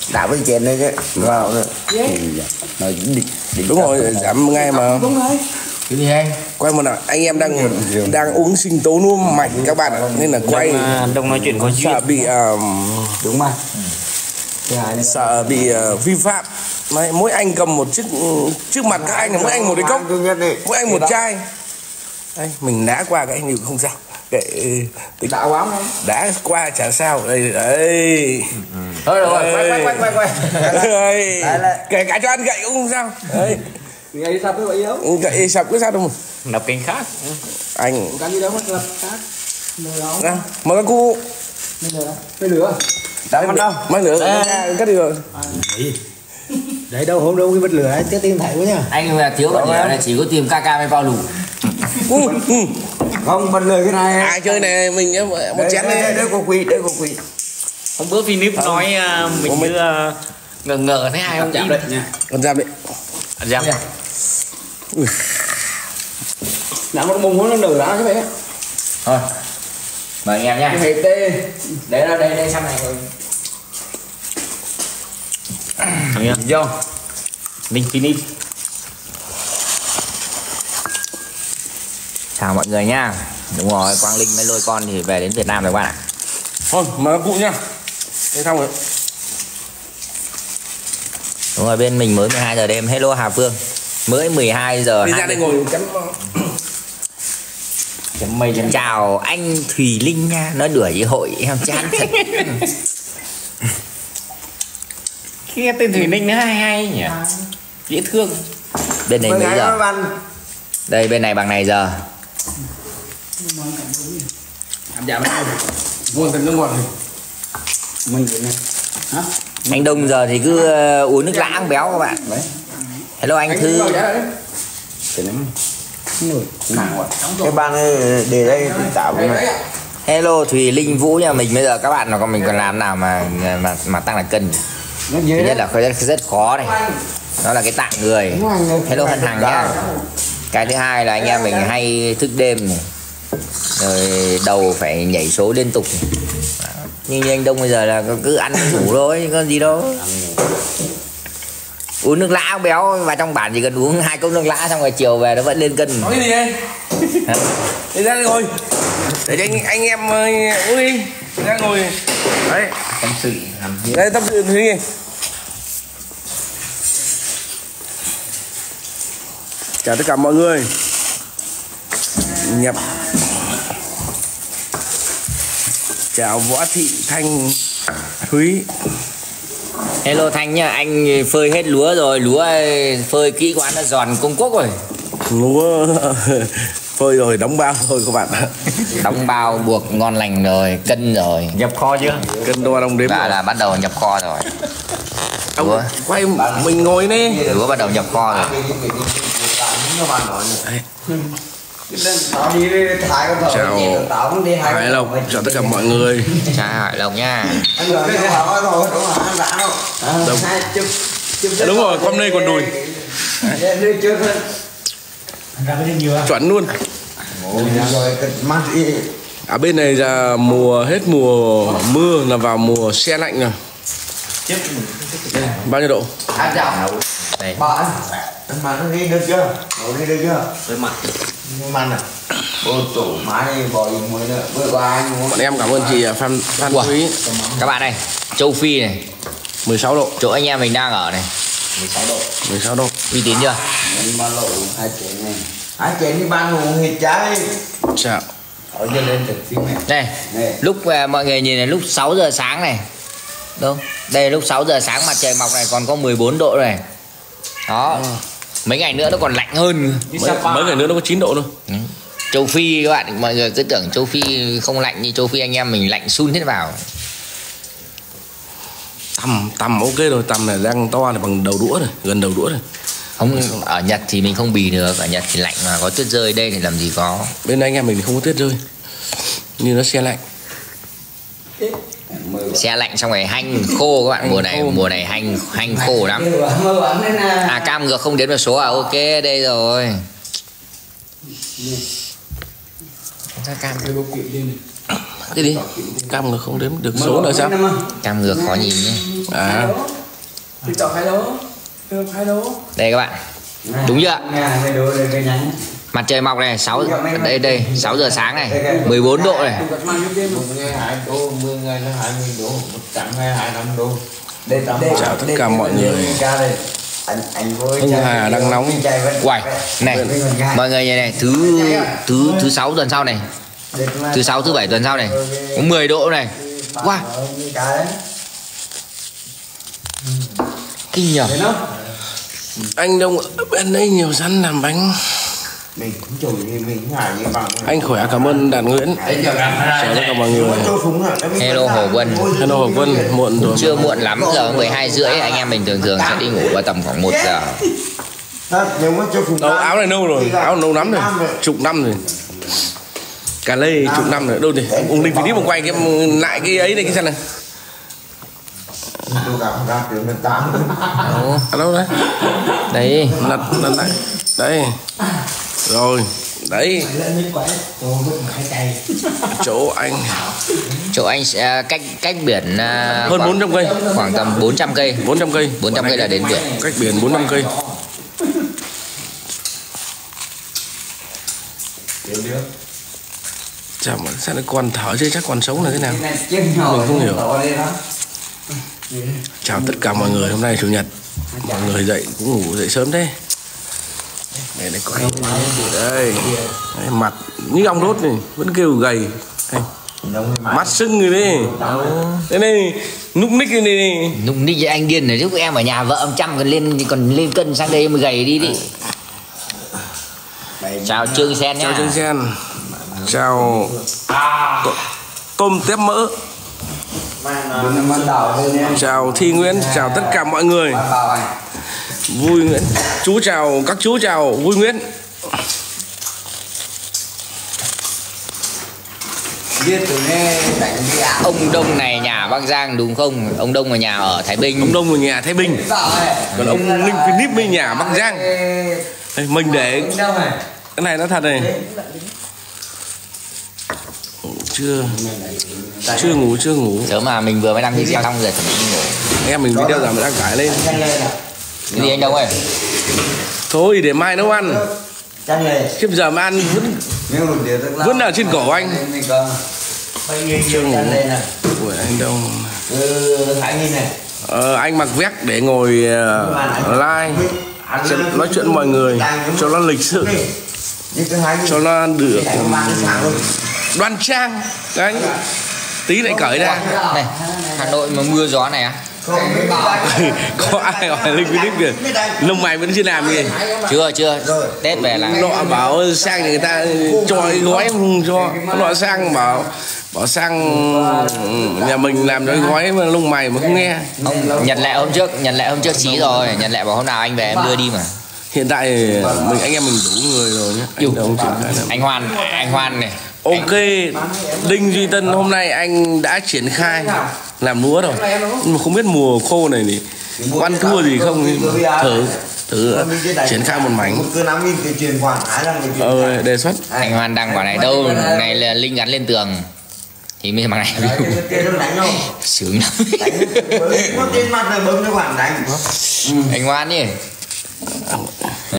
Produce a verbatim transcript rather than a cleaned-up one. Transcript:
Đã với chén đây chứ. Vào rồi. Nói định, định đúng rồi, giảm ngay mà. Đúng rồi. Cái gì anh? Quay một nào, anh em đang đang uống sinh tố nuông mạch các bạn ạ, nên là quay Đông, đông nói chuyện có duyên. sợ bị uh, đúng mà. Ừ. Sợ bị uh, vi phạm. Đấy, mỗi anh cầm một chiếc trước mặt các anh là mỗi anh một cái cốc, mỗi anh một chai. Đây, mình đã qua cái anh không sao. Để tính đã quá không? Đã qua chả sao. Đây đây. Thôi được rồi, quay quay quay quay quay. Kể cả cho ăn gậy cũng không sao. Đấy. Gậy sập với vậy đâu? Gậy sập cứ sao đâu mà. Nập kênh khác. Anh. Cái gì đâu mà lập khác. Ra, mời các cô. Mấy lửa. Đang bắt đâu? Mấy lửa cắt đi rồi. Đấy đâu hôm đâu cái bật lửa ấy, tiếc tìm thấy quá nhá. Anh là thiếu bật lửa này chỉ có tìm ca ca với bao lù. Không bật lửa cái này. Ai chơi này mình nhá, một chén đây. này. Đây có quỷ, đây có quỷ. Hôm bữa Philip nói uh, mình cứ uh, ngờ ngờ thấy hai ông chạm đấy nha. Con giam đấy. Giam nha. Nãy một mùng muốn nó nở ra chứ vậy. Thôi. Mời anh em nha. Cái hệt tê. Để ra đây đây sang này rồi. Vô. Mình Philip. Chào mọi người nha. Đúng rồi, Quang Linh mới lôi con thì về đến Việt Nam rồi các bạn ạ. Thôi, mời các cụ nha. Thế xong rồi. Đúng rồi, bên mình mới mười hai giờ đêm. Hello Hà Phương. Mới mười hai giờ. Đi ra đây ngồi chấm chấm mây chấm. Chào anh Thùy Linh nha. Nó đuổi với hội em chán thật. Nghe tên Thùy Linh nó hay hay nhỉ. Dễ thương. Bên này mấy giờ? Đây bên này bằng này giờ. dạ buồn tình nước ngoài mình vậy này. Hả? Anh Đông giờ thì cứ uh, uống nước lãng béo các bạn. Đấy. Hello anh, anh Thư. Cái ban để đây tạo Hello Thùy Linh Vũ nhà mình bây giờ các bạn, còn mình còn làm nào mà mà mà tăng là cân. Thứ nhất là rất, rất khó này. Đó là cái tạng người. Hello Hân Hằng nhá. Cái thứ hai là anh em mình hay thức đêm này. Rồi đầu phải nhảy số liên tục này. Nhưng như anh Đông bây giờ là cứ ăn ngủ thôi, có gì đâu. Uống nước lã béo, và trong bản chỉ cần uống hai cốc nước lã xong rồi chiều về nó vẫn lên cân. nói cái gì đây? Đi ra đây ngồi để cho anh, anh em uống đi. Ra ngồi đấy Tâm sự làm gì? đây tâm sự gì? Chào tất cả mọi người. Nhập. Chào Võ Thị Thanh Thúy. Hello Thanh nha, anh phơi hết lúa rồi, lúa phơi kỹ quá nó giòn công quốc rồi. Lúa phơi rồi, đóng bao thôi các bạn. Đóng bao buộc ngon lành rồi, cân rồi. Nhập kho chưa? Cân đo đong đếm Đã là bắt đầu nhập kho rồi. Lúa. Quay mình ngồi đi. Lúa bắt đầu nhập kho rồi. Chào Hải Lộc, chào tất cả mọi người. Chào Hải Lộc nha. Đúng, đúng rồi, con đây còn đùi. Chuẩn luôn. Ở bên này là mùa hết mùa mưa là vào mùa se lạnh rồi. Đây, bao nhiêu độ? Đây. Anh mà nó đi được chưa? Nó đi được chưa? Với mặt. Mặn à? Ô tổ máy bò gì mới nữa. Bữa qua anh Bọn em cảm ơn chị Phan Phan Thúy. Các bạn này, châu Phi này, mười sáu độ. chỗ anh em mình đang ở này. mười sáu độ. mười sáu độ. Uy tín chưa? Ba lộ hai chén này. Hai chén đi ban ngủ thịt trái. Chào. Ở trên lên thực phim này. Đây, Này. lúc uh, mọi người nhìn này, lúc sáu giờ sáng này. Đâu? Đây lúc sáu giờ sáng mặt trời mọc này còn có mười bốn độ này. Đó. À. Mấy ngày nữa nó còn lạnh hơn. Mấy, mấy ngày nữa nó có chín độ thôi. Ừ. Châu Phi các bạn, mọi người cứ tưởng châu Phi không lạnh, như châu Phi anh em mình lạnh sun hết vào. Tầm tầm ok rồi, tầm này đang to này bằng đầu đũa này, gần đầu đũa này. Không, ở Nhật thì mình không bì được, ở Nhật thì lạnh mà có tuyết rơi, đây thì làm gì có. Bên anh em mình thì không có tuyết rơi, nhưng nó se lạnh. Xe lạnh xong rồi hanh khô các bạn, hành mùa này khô. Mùa này hanh hanh khô lắm. À cam ngược không đếm được số à? Ok đây rồi. Ra cam cái đi cam ngược không đếm được số nữa sao? Cam ngược khó nhìn nhé. À TikTok hai lố. TikTok hai lố. Đây các bạn. Đúng chưa? Mặt trời mọc này, sáu đây đây, sáu giờ sáng này, mười bốn độ này. Chào tất cả mọi người. Hưng Hà đang nóng. Uầy, này, mọi người này, thứ thứ thứ sáu tuần sau này. Thứ sáu thứ bảy tuần sau này. Có mười độ này. Wow. Kinh nhờ. Anh Đông ở bên đây nhiều rắn làm bánh. Anh khỏe, cảm ơn Đạt Nguyễn. Chào tất cả mọi người. Hello Hồ Quân. Hello Hồ Quân, muộn rồi. Chưa muộn lắm, giờ mười hai rưỡi anh em mình thường thường sẽ đi ngủ vào tầm khoảng một giờ. Đâu, áo này lâu rồi, áo lâu lắm rồi, chục năm rồi. Cà lê chục năm rồi, đâu đi. Ông Linh Philip mà quay cái lại cái ấy này cái xem này. Ở đâu đấy? Đấy. Lật lật lại. Đây. Rồi, đấy. Chỗ anh. Chỗ anh sẽ cách cách biển uh, hơn bốn trăm cây. Khoảng tầm bốn trăm cây. bốn trăm cây. bốn trăm cây là đến biển. Cách biển bốn trăm cây. Chào mà sao nó còn thở chứ chắc còn sống là thế nào? Mình không hiểu. Chào tất cả mọi người, hôm nay chủ nhật. Mọi người dậy cũng ngủ dậy sớm thế. Đây này có đây. Đây, mặt như ong đốt này, vẫn kêu gầy. Đây. Mắt sưng rồi đi. Đây này, núc ních này này. Núc ních với anh điên này, lúc em ở nhà vợ ông chăm còn lên còn lên cân sang đây mà gầy đi đi. Chào Trương Sen nhá. Chào Trương Sen. Chào Tôm Tép Mỡ. Chào Thi Nguyễn, chào tất cả mọi người. Vui Nguyễn, chú chào các chú, chào Vui Nguyễn. Ông Đông này nhà Bắc Giang đúng không? Ông Đông ở nhà ở Thái Bình. Ông Đông ở nhà Thái Bình. Còn ông Linh Philip với nhà Bắc Giang. Đây, mình để cái này nó thật này. Chưa chưa ngủ chưa ngủ sớm mà mình vừa mới đăng video xong rồi chuẩn bị đi ngủ. Em mình video giờ mình đang tải lên. Cái gì anh Đông ơi? Thôi để mai nấu ăn. Chứ giờ mà ăn vẫn vẫn ở trên cổ anh. Chưa ngủ. Ủa anh Đông. Ờ, anh mặc vest để ngồi uh, live nói chuyện với mọi người cho nó lịch sự, cho nó được um, đoan trang. Đấy, tí lại cởi ra. Này, Hà Nội mà mưa gió này á? Có ai hỏi Linh Philip kìa, lông mày vẫn chưa làm gì? Chưa chưa, Tết về là nọ bảo sang thì người ta cho cái gói không cho, nọ sang bảo bảo sang nhà mình làm cái gói mà lông mày mà không nghe. Ông nhận lệ hôm trước, nhận lệ hôm trước chí rồi, nhận lệ bảo hôm nào anh về em đưa đi mà. Hiện tại mình anh em mình đủ người rồi nhé. Anh, anh Hoan, anh Hoan này. Ok, Đinh Duy Tân hôm nay anh đã triển khai làm lúa rồi, nhưng mà không biết mùa khô này thì có ăn thua gì không, thử thử triển khai một mảnh. Ờ, đề xuất. Anh Hoan đăng quả này đâu, này là link gắn lên tường thì mới bằng này sướng lắm. Anh Hoan nhỉ.